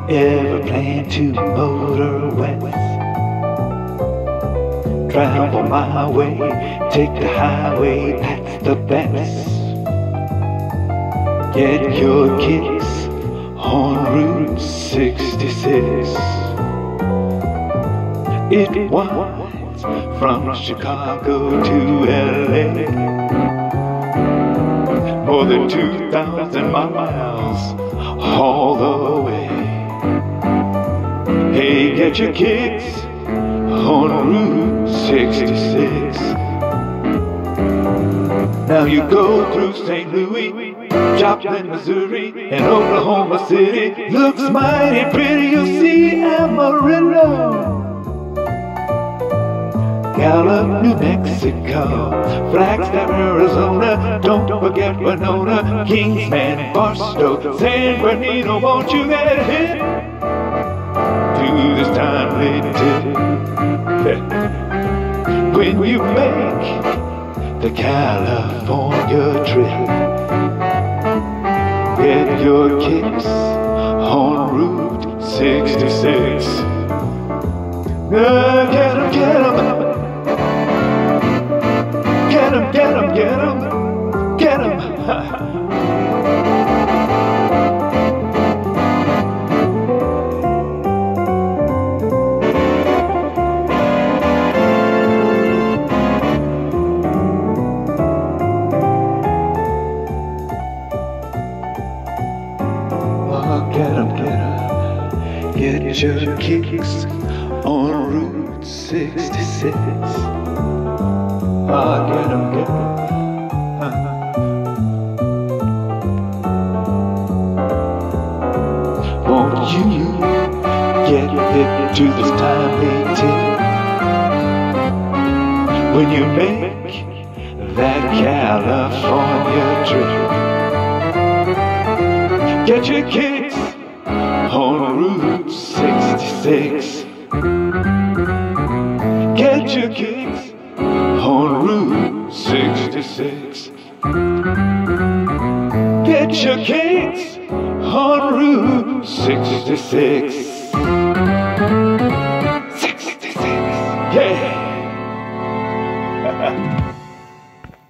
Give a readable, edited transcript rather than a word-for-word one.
Ever plan to motor west? Travel my way, take the highway, that's the best. Get your kicks on Route 66. It winds from Chicago to LA, more than 2,000 miles all the way. Hey, get your kicks on Route 66. Now you go through St. Louis, Joplin, Missouri, and Oklahoma City. Looks mighty pretty, you'll see Amarillo, Gallup, New Mexico, Flagstaff, Arizona. Don't forget Winona, Kingsman, Barstow, San Bernardino. Won't you get hit through this timely tip when you make the California trip? Get your kicks on Route 66. Get 'em, get 'em. Get 'em, get 'em, get 'em, get 'em. Get 'em, get 'em. Get your kicks on Route 66. Get 'em, get 'em. Won't you get hip to this timely tip when you make that California trip? Get your kicks on Route 66. Get your kicks on Route 66. Get your kicks on Route 66. 66, yeah.